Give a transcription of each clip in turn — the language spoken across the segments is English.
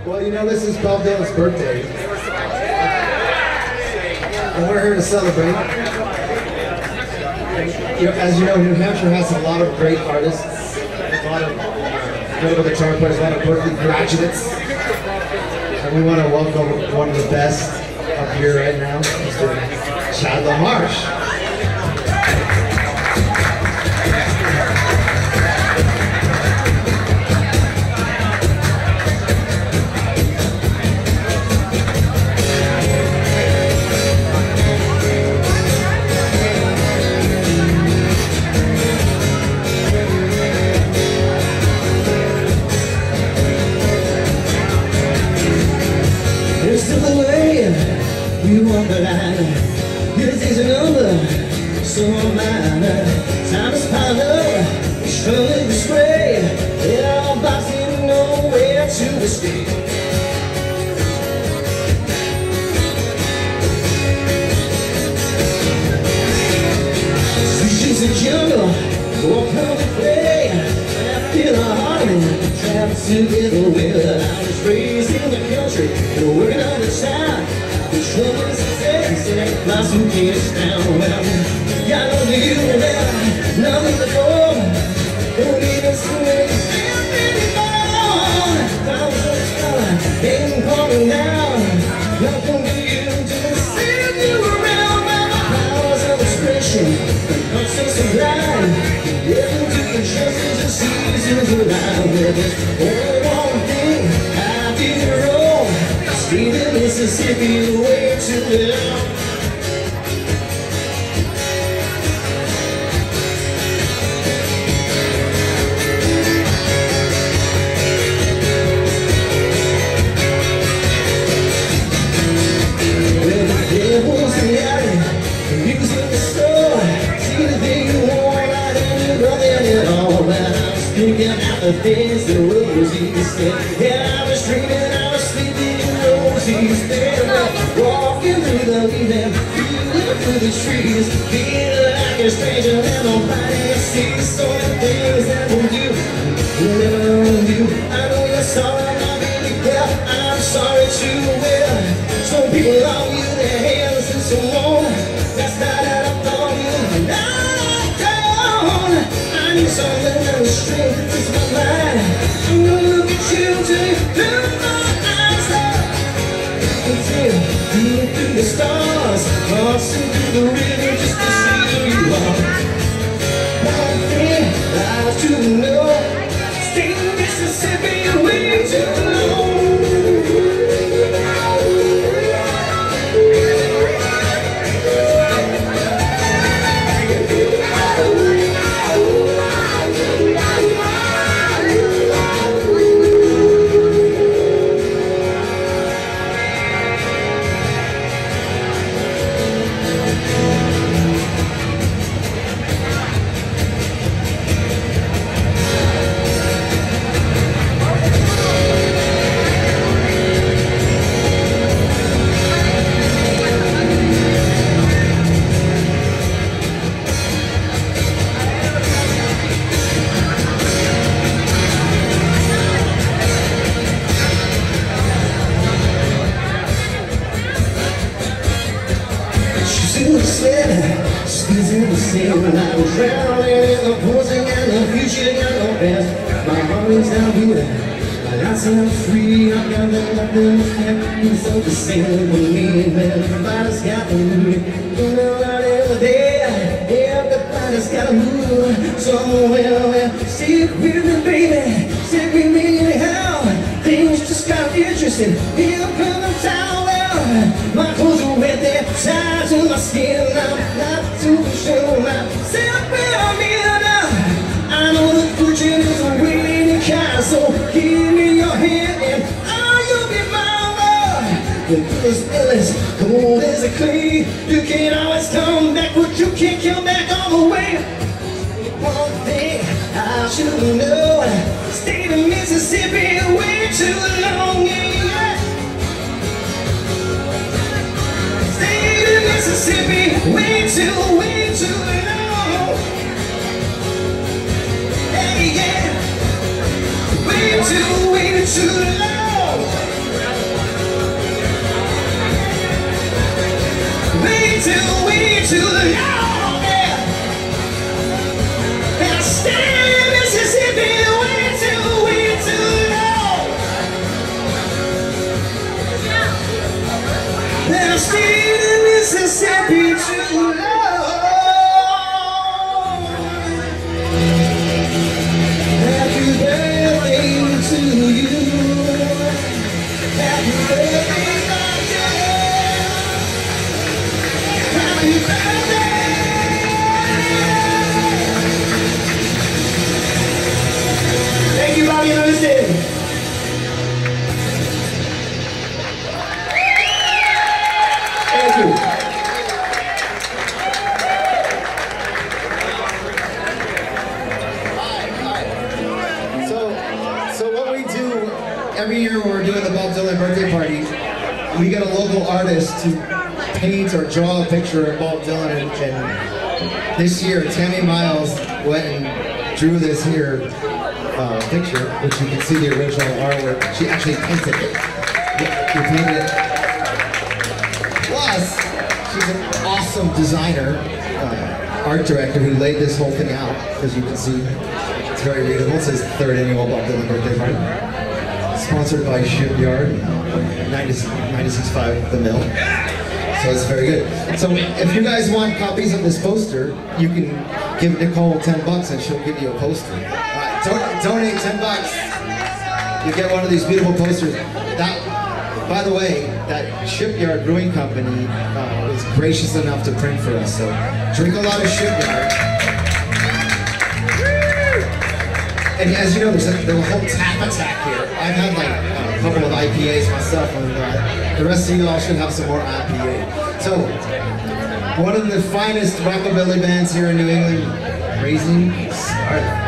Well, you know, this is Bob Dylan's birthday. And we're here to celebrate. As you know, New Hampshire has a lot of great artists, a lot of notable guitar players, a lot of Berklee graduates. And we want to welcome one of the best up here right now, Mr. Chad LaMarche. You walk the line, this is a number, so am I. Time is piled up, we struggle to stray, and our bodies didn't know where to escape. She's a jungle, walk on the play, trapped in a heartland, trapped together with I was raised in the country, and working on the town. The trouble is my suitcase down. Well, I know you well, nothing before. Don't even see me anymore. Thousands of colors, ain't calling down. Nothing to you to send you around. My powers of expression, the sense of life. Getting to the justice of seasons alive. Well, there's only one thing I did wrong. Stayed in Mississippi way too long. Thinking about the things that Rosie said. Yeah, I was dreaming, I was sleeping in Rosie's bed. Walking through the leaves, feeling through the trees, feeling like a stranger and nobody sees. So many things that we'll do, we'll never undo. I know you're sorry, my baby girl, I'm sorry too. Well, some people love you, their hands and so on. That's not how I thought you. I need something that will strength is my mind. I'm gonna look at you till you fill my eyes up. Until deep through the stars, crossing through the river just to see who you are. One thing I want you to know, stay in Mississippi way too long. When I was drowning in the poison and the future got no best. My heart is down here, but I set free. I got nothing to fear. So the same with me, man. Everybody's got to move. You know out every day, everybody's got to move somewhere. Well, stick with me, baby. Stick with me anyhow. Things just got interesting here up in the town. Well, my clothes are wet, they're tied to my skin. I'm not too sure now. Say up where I'm here now. I know the future is waiting in kind. So give me your hand and you'll be mine, Lord. The good is cold as a clay. You can't always come back, but you can't come back all the way. One thing I should know, stayed in Mississippi way too long, yeah. Stayed in Mississippi way too long. Hey, yeah. Way too long. too long, yeah. And I stayed in Mississippi way too long. And I stayed in Mississippi too long. Happy birthday to you. Happy birthday, Doctor. Happy birthday. Thank you, Bobby Lewiston. Thank you. So what we do every year when we're doing the Bob Dylan birthday party, we get a local artist to paint or draw a picture of Bob Dylan, and this year Tammy Miles went and drew this here picture, which you can see the original artwork. She actually painted it. She painted it. Plus, she's an awesome designer, art director who laid this whole thing out, as you can see. It's very readable. It says 3rd annual Bob Dylan birthday party. Sponsored by Shipyard, 96.5 The Mill. So it's very good. So if you guys want copies of this poster, you can give Nicole $10 and she'll give you a poster. Donate $10. You get one of these beautiful posters. That, by the way, that Shipyard Brewing Company was gracious enough to print for us. So drink a lot of Shipyard. And as you know, there's a whole tap attack here. I've had like a couple of IPAs myself, and the rest of you all should have some more IPA. So, one of the finest rockabilly bands here in New England, Raising Sparta.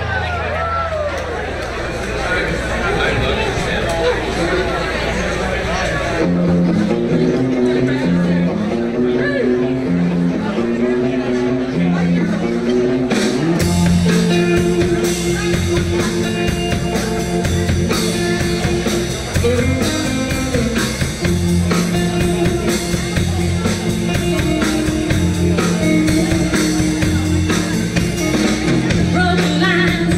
Broken lines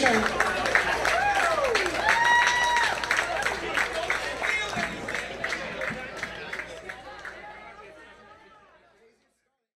Thank you.